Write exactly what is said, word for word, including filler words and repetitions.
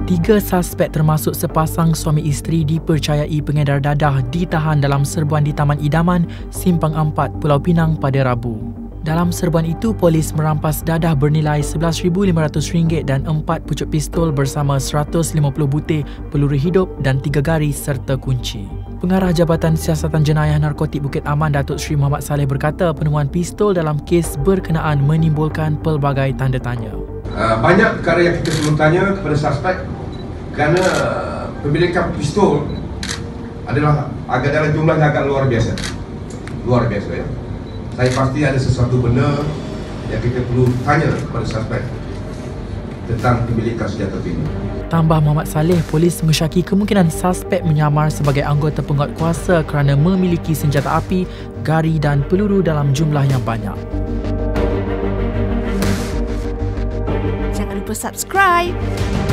Tiga suspek termasuk sepasang suami isteri dipercayai pengedar dadah ditahan dalam serbuan di Taman Idaman, Simpang Empat, Pulau Pinang pada Rabu. Dalam serbuan itu, polis merampas dadah bernilai sebelas ribu lima ratus ringgit dan empat pucuk pistol bersama seratus lima puluh butir peluru hidup dan tiga garis serta kunci. Pengarah Jabatan Siasatan Jenayah Narkotik Bukit Aman, Datuk Seri Muhammad Saleh berkata penemuan pistol dalam kes berkenaan menimbulkan pelbagai tanda tanya. Uh, banyak perkara yang kita perlu tanya kepada suspek kerana pemilikan pistol adalah agak dalam jumlah yang agak luar biasa. Luar biasa ya. Saya pasti ada sesuatu benda yang kita perlu tanya kepada suspek tentang pemilikan senjata ini. Tambah Muhammad Saleh, polis mensyaki kemungkinan suspek menyamar sebagai anggota penguatkuasa kerana memiliki senjata api, gari dan peluru dalam jumlah yang banyak. Jangan lupa subscribe.